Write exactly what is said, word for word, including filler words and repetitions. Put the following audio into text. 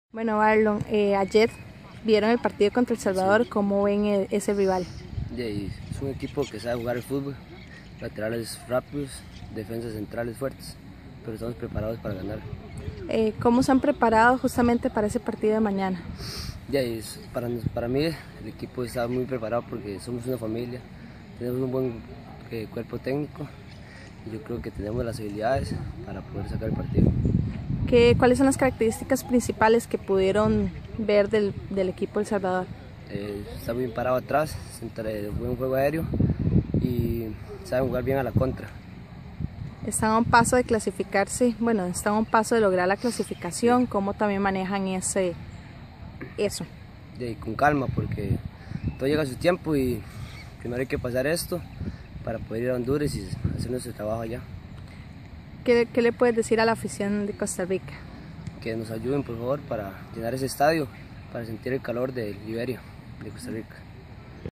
Bueno, Marlon, eh, ayer vieron el partido contra El Salvador, Sí. ¿cómo ven el- ese rival? Y es un equipo que sabe jugar el fútbol, laterales rápidos, defensas centrales fuertes, pero estamos preparados para ganar. Eh, ¿Cómo se han preparado justamente para ese partido de mañana? Ya, y es- para, nos- para mí el equipo está muy preparado porque somos una familia, tenemos un buen eh, cuerpo técnico y yo creo que tenemos las habilidades para poder sacar el partido. ¿Qué, ¿Cuáles son las características principales que pudieron ver del, del equipo El Salvador? Eh, está bien parado atrás, entre buen juego aéreo y saben jugar bien a la contra. Están a un paso de clasificarse, bueno, están a un paso de lograr la clasificación, ¿cómo también manejan ese, eso? Y con calma porque todo llega a su tiempo y primero hay que pasar esto para poder ir a Honduras y hacer nuestro trabajo allá. ¿Qué, qué le puedes decir a la afición de Costa Rica? Que nos ayuden por favor para llenar ese estadio, para sentir el calor de Liberia, de Costa Rica.